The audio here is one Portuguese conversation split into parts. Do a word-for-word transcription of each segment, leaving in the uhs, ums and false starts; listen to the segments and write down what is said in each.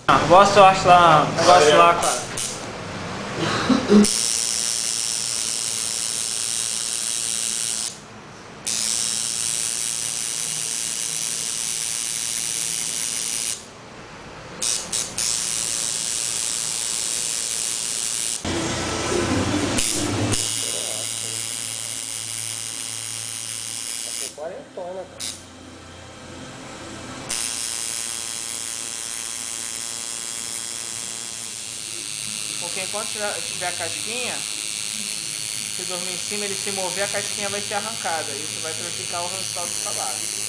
Ah, boa sorte lá, negócio lá, cara. Quarentona, cara. Porque enquanto tiver, tiver a casquinha, se dormir em cima, ele se mover, a casquinha vai ser arrancada. Isso vai prejudicar o resultado do trabalho.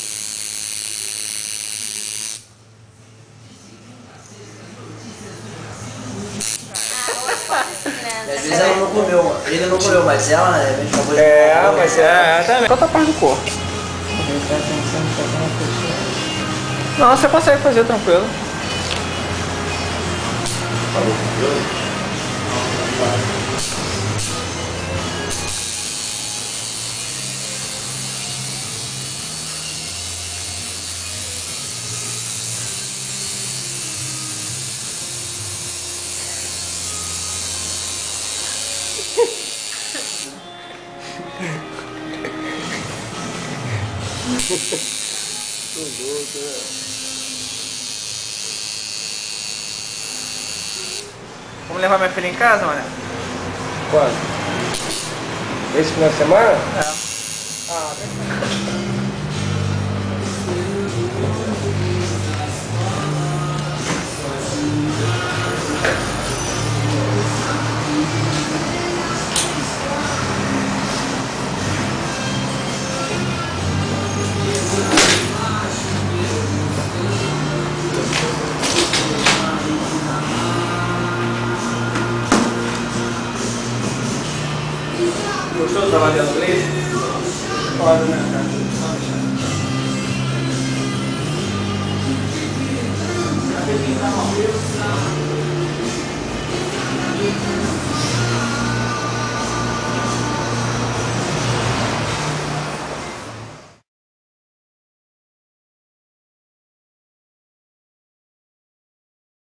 Às vezes ela não comeu, ele não comeu, mas ela é bem favorita. É, mas é, também. Qual a parte do corpo? Não, você consegue fazer tranquilo. Vamos levar minha filha em casa, mané? Quando? Esse final de semana? É. Ah, Gostou do trabalho da inglês? Pode, né, cara?